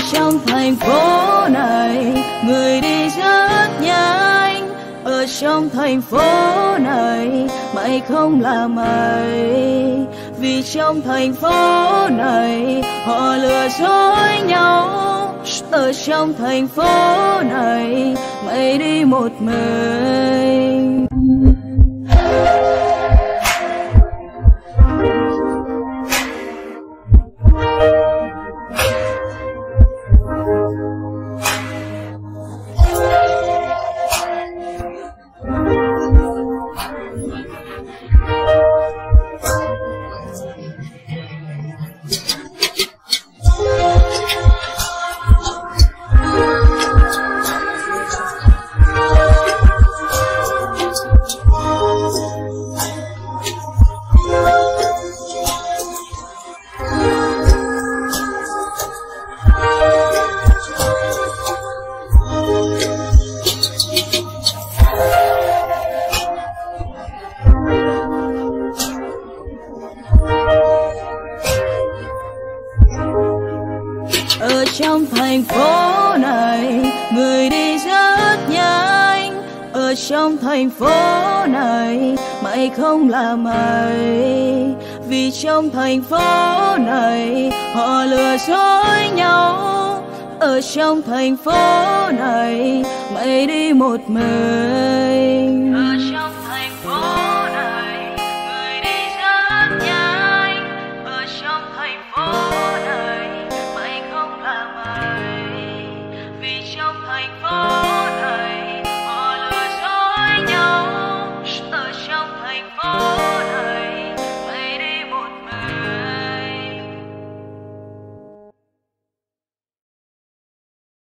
trong thành phố này người đi rất nhanh. Ở trong thành phố này mày không là mày, vì trong thành phố này họ lừa dối nhau. Ở trong thành phố này mày đi một mình. Ở trong thành phố này người đi rất nhanh. Ở trong thành phố này mày không là mày, vì trong thành phố này họ lừa dối nhau. Ở trong thành phố này mày đi một mình.